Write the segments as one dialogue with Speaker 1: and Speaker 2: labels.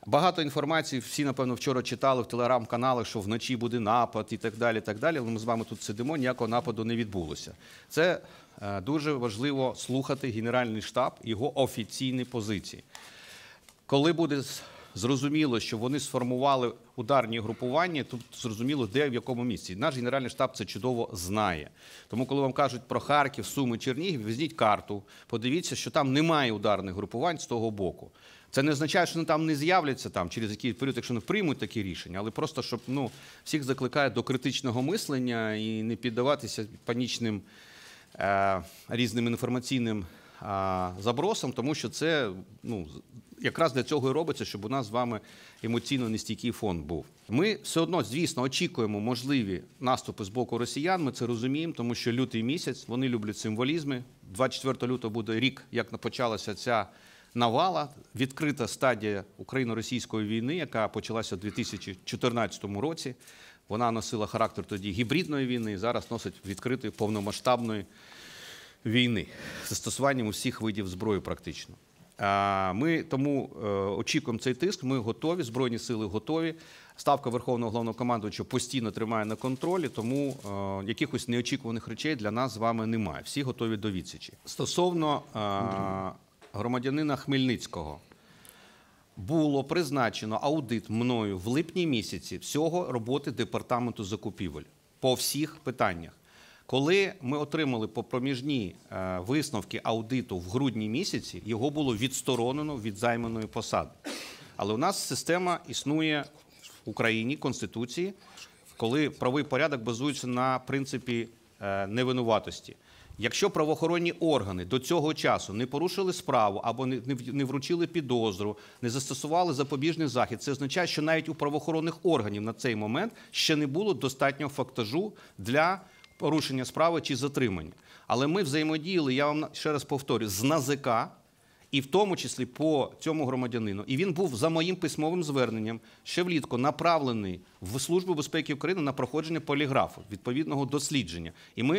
Speaker 1: Багато інформації, всі, напевно, вчора читали в телеграм-каналах, що вночі буде напад і так далі, так далі. Але ми з вами тут сидимо, ніякого нападу не відбулося. Це дуже важливо слухати Генеральний штаб, його офіційні позиції. Коли буде зрозуміло, що вони сформували ударні групування, тут зрозуміло, де, в якому місці. Наш Генеральний штаб це чудово знає. Тому, коли вам кажуть про Харків, Суми, Чернігів, візьміть карту, подивіться, що там немає ударних групувань з того боку. Це не означає, що вони там не з'являться там через якийсь період, якщо не приймуть такі рішення, але просто, щоб всіх закликає до критичного мислення і не піддаватися панічним різним інформаційним забросам, тому що це якраз для цього і робиться, щоб у нас з вами емоційно нестійкий фон був. Ми все одно, звісно, очікуємо можливі наступи з боку росіян, ми це розуміємо, тому що лютий місяць, вони люблять символізми. 24 лютого буде рік, як почалася ця навала, відкрита стадія україно-російської війни, яка почалася у 2014 році. Вона носила характер тоді гібридної війни, зараз носить відкритої повномасштабної війни з застосуванням усіх видів зброї практично. Ми тому очікуємо цей тиск, ми готові, Збройні сили готові. Ставка Верховного Головнокомандувача постійно тримає на контролі, тому якихось неочікуваних речей для нас з вами немає. Всі готові до відсічі. Стосовно громадянина Хмельницького. Було призначено аудит мною в липні місяці всього роботи Департаменту закупівель по всіх питаннях. Коли ми отримали проміжні висновки аудиту в грудні місяці, його було відсторонено від займаної посади. Але у нас система існує в Україні, Конституції, коли правовий порядок базується на принципі невинуватості. Якщо правоохоронні органи до цього часу не порушили справу або не вручили підозру, не застосували запобіжний захід, це означає, що навіть у правоохоронних органів на цей момент ще не було достатнього фактажу для порушення справи чи затримання. Але ми взаємодіяли, я вам ще раз повторю, з НАЗК, і в тому числі по цьому громадянину. І він був за моїм письмовим зверненням ще влітку направлений в Службу безпеки України на проходження поліграфу, відповідного дослідження.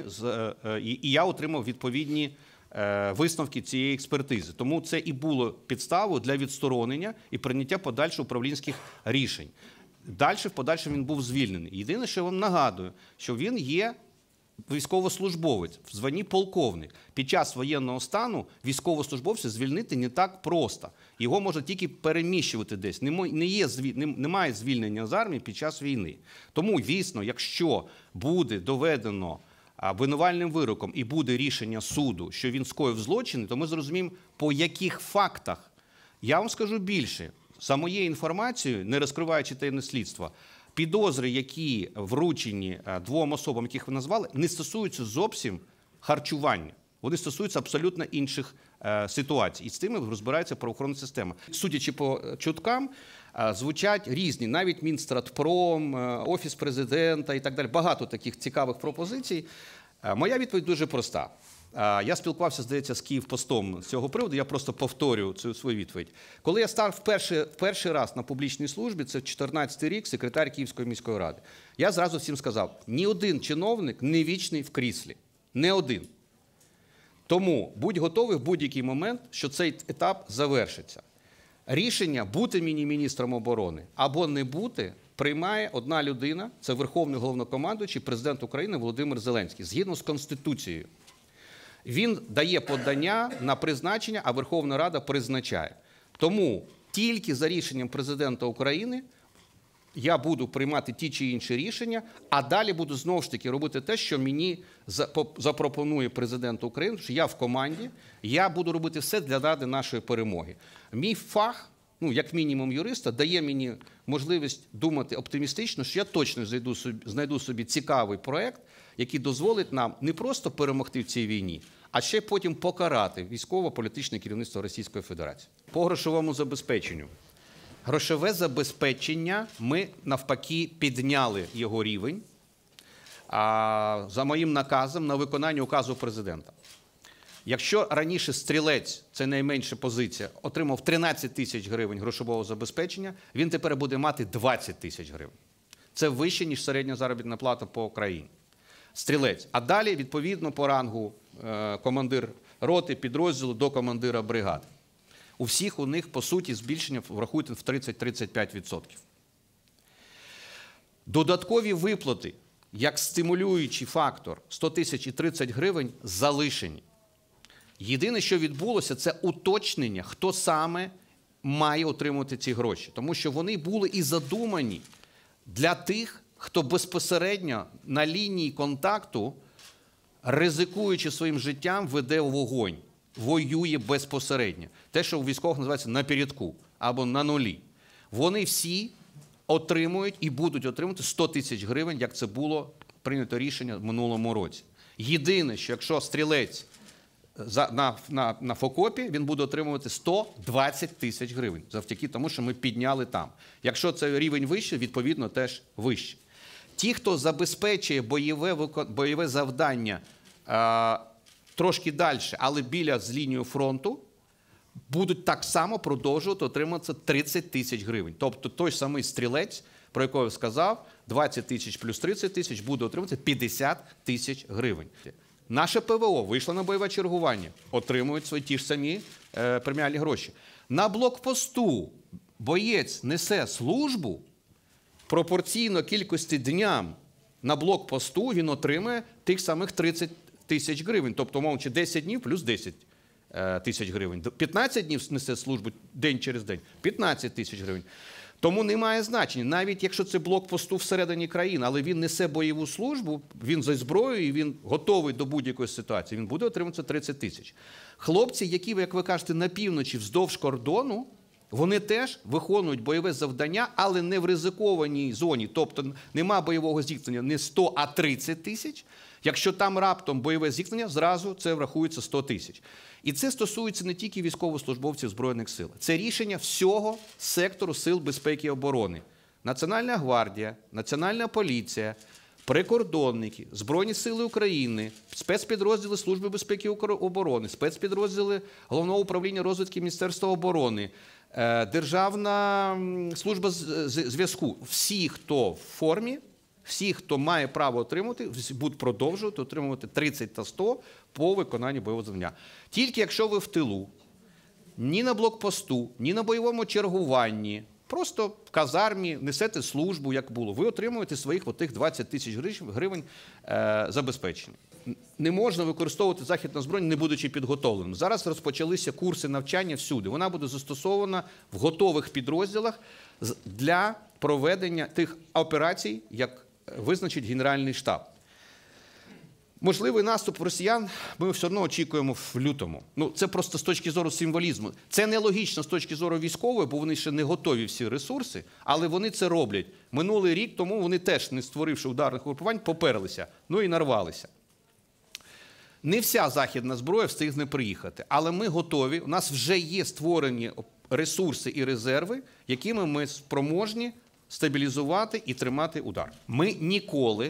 Speaker 1: І я отримав відповідні висновки цієї експертизи. Тому це і було підставою для відсторонення і прийняття подальших управлінських рішень. Далі, в подальшому він був звільнений. Єдине, що я вам нагадую, що він є військовослужбовець в званні полковник. Під час воєнного стану військовослужбовця звільнити не так просто. Його можна тільки переміщувати десь. Немає звільнення з армії під час війни. Тому, звісно, якщо буде доведено обвинувальним вироком і буде рішення суду, що він скоїв злочини, то ми зрозуміємо, по яких фактах. Я вам скажу більше. За моєю інформацією, не розкриваючи таємне слідство, підозри, які вручені двом особам, яких ви назвали, не стосуються зовсім харчування. Вони стосуються абсолютно інших ситуацій. І з тим розбирається правоохоронна система. Судячи по чуткам, звучать різні, навіть Мінстратпром, Офіс Президента і так далі. Багато таких цікавих пропозицій. Моя відповідь дуже проста. Я спілкувався, здається, з Київпостом з цього приводу, я просто повторю цю свою відповідь. Коли я став перший раз на публічній службі, це 2014 рік, секретар Київської міської ради, я зразу всім сказав, ні один чиновник не вічний в кріслі. Не один. Тому будь готовий в будь-який момент, що цей етап завершиться. Рішення бути мені міністром оборони або не бути приймає одна людина, це Верховний Головнокомандуючий, президент України Володимир Зеленський, згідно з Конституцією. Він дає подання на призначення, а Верховна Рада призначає. Тому тільки за рішенням президента України я буду приймати ті чи інші рішення, а далі буду знову ж таки робити те, що мені запропонує президент України, тому що я в команді, я буду робити все для ради нашої перемоги. Мій фах, як мінімум юриста, дає мені можливість думати оптимістично, що я точно знайду собі цікавий проєкт, який дозволить нам не просто перемогти в цій війні, а ще потім покарати військово-політичне керівництво Російської Федерації. По грошовому забезпеченню. Грошове забезпечення, ми навпаки підняли його рівень за моїм наказом на виконання указу президента. Якщо раніше стрілець, це найменша позиція, отримав 13 тисяч гривень грошового забезпечення, він тепер буде мати 20 тисяч гривень. Це вище, ніж середня заробітна плата по країні. Стрілець. А далі, відповідно, по рангу командир роти, підрозділу до командира бригади. У всіх у них, по суті, збільшення врахуйте в 30-35%. Додаткові виплати, як стимулюючий фактор 100 тисяч і 30 гривень, залишені. Єдине, що відбулося, це уточнення, хто саме має отримувати ці гроші. Тому що вони були і задумані для тих, хто безпосередньо на лінії контакту, ризикуючи своїм життям, веде вогонь, воює безпосередньо. Те, що у військових називається на передку або на нулі. Вони всі отримують і будуть отримувати 100 тисяч гривень, як це було прийнято рішення в минулому році. Єдине, що якщо стрілець на ФОКОПі, він буде отримувати 120 тисяч гривень, завдяки тому, що ми підняли там. Якщо це рівень вищий, відповідно, теж вище. Ті, хто забезпечує бойове завдання трошки далі, але біля з лінією фронту, будуть так само продовжувати отримувати 30 тисяч гривень. Тобто той самий стрілець, про якого я сказав, 20 тисяч плюс 30 тисяч, буде отримувати 50 тисяч гривень. Наше ПВО вийшло на бойове чергування, отримують свої ті ж самі преміальні гроші. На блокпосту боєць несе службу, пропорційно кількості дням на блокпосту він отримує тих самих 30 тисяч гривень. Тобто, мовчи, 10 днів плюс 10 тисяч гривень. 15 днів несе службу день через день, 15 тисяч гривень. Тому немає значення, навіть якщо це блокпосту всередині країни, але він несе бойову службу, він зі зброєю, він готовий до будь-якої ситуації, він буде отримувати 30 тисяч. Хлопці, які, як ви кажете, на півночі вздовж кордону, вони теж виконують бойове завдання, але не в ризикованій зоні. Тобто нема бойового зіткнення не 100, а 30 тисяч. Якщо там раптом бойове зіткнення, зразу це врахується 100 тисяч. І це стосується не тільки військовослужбовців Збройних сил. Це рішення всього сектору сил безпеки і оборони. Національна гвардія, Національна поліція, прикордонники, Збройні сили України, спецпідрозділи Служби безпеки і оборони, спецпідрозділи Головного управління розвідки Міністерства оборони, Державна служба зв'язку. Всі, хто в формі, всі, хто має право отримати, будуть продовжувати отримувати 30 та 100 по виконанню бойового завдання. Тільки якщо ви в тилу, ні на блокпосту, ні на бойовому чергуванні, просто в казармі несете службу, як було, ви отримуєте своїх отих 20 тисяч гривень забезпечення. Не можна використовувати західне озброєння, не будучи підготовленим. Зараз розпочалися курси навчання всюди. Вона буде застосована в готових підрозділах для проведення тих операцій, як визначить Генеральний штаб. Можливий наступ росіян ми все одно очікуємо в лютому. Ну, це просто з точки зору символізму. Це нелогічно з точки зору військової, бо вони ще не готові всі ресурси, але вони це роблять. Минулий рік тому вони теж, не створивши ударних угрупувань, поперлися, ну і нарвалися. Не вся західна зброя встигне приїхати, але ми готові, у нас вже є створені ресурси і резерви, якими ми спроможні стабілізувати і тримати удар. Ми ніколи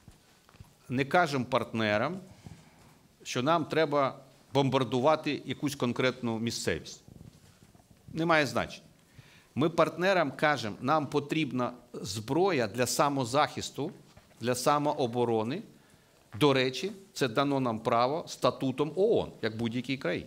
Speaker 1: не кажемо партнерам, що нам треба бомбардувати якусь конкретну місцевість. Немає значення. Ми партнерам кажемо, нам потрібна зброя для самозахисту, для самооборони. До речі, це дано нам право статутом ООН, як будь-якій країні.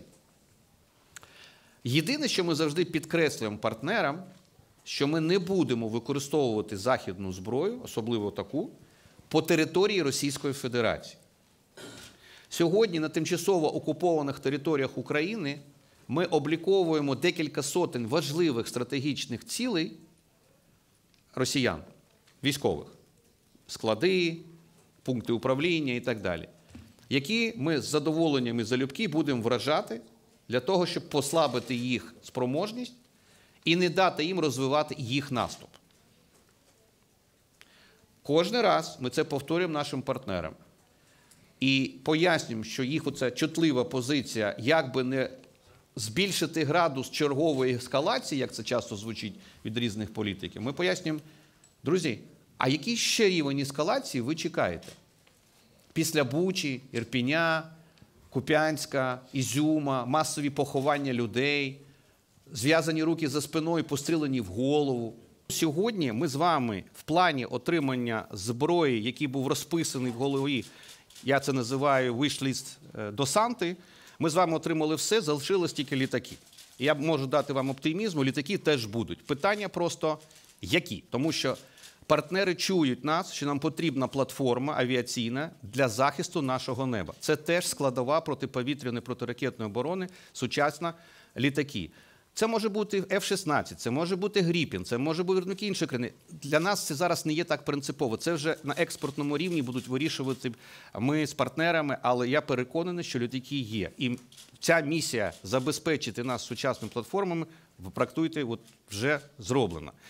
Speaker 1: Єдине, що ми завжди підкреслюємо партнерам, що ми не будемо використовувати західну зброю, особливо таку, по території Російської Федерації. Сьогодні на тимчасово окупованих територіях України ми обліковуємо декілька сотень важливих стратегічних цілей росіян, військових, склади, пункти управління і так далі, які ми з задоволенням і залюбки будемо вражати для того, щоб послабити їх спроможність і не дати їм розвивати їх наступ. Кожен раз ми це повторюємо нашим партнерам і пояснюємо, що їх оця чутлива позиція, як би не збільшити градус чергової ескалації, як це часто звучить від різних політиків, ми пояснюємо, друзі, а який ще рівень ескалації ви чекаєте? Після Бучі, Ірпіня, Куп'янська, Ізюма, масові поховання людей, зв'язані руки за спиною, пострілені в голову. Сьогодні ми з вами в плані отримання зброї, який був розписаний в голові, я це називаю виш-ліст до Санти, ми з вами отримали все, залишилось тільки літаки. І я можу дати вам оптимізму, літаки теж будуть. Питання просто які? Тому що партнери чують нас, що нам потрібна платформа авіаційна для захисту нашого неба. Це теж складова протиповітряної, протиракетної оборони, сучасна літаки. Це може бути F-16, це може бути Гріпін, це може бути інші країни. Для нас це зараз не є так принципово. Це вже на експортному рівні будуть вирішувати ми з партнерами, але я переконаний, що літаки є. І ця місія забезпечити нас сучасними платформами, ви практикуєте, вже зроблена.